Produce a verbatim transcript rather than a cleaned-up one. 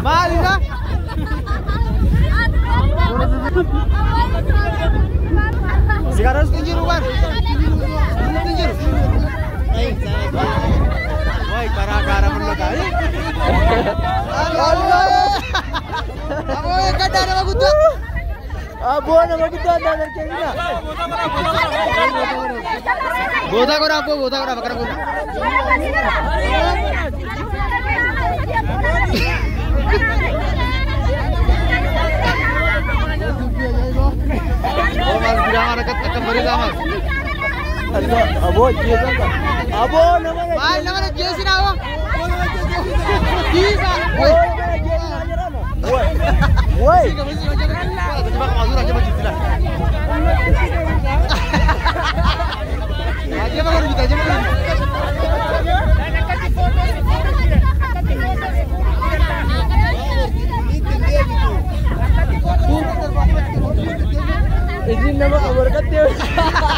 Maalidha? Sekarang harus tunjuk kan? Tunjuk. Woi, gara-gara menekan. Allah. Abo yang kada nama kutu. Abo nama kutu anda dari kena. Boda kau apa? Boda kau apa? Kerana guna. Oh, mas bilang anak kata beri sama. Abo, jasa kan? Abo nama ni. Mal nama ni jasa na abo. Jasa. Woi. Woi. Woi. Coba mazur aja macam itulah. Aja baru kita aja baru. Ini nama kabar katanya.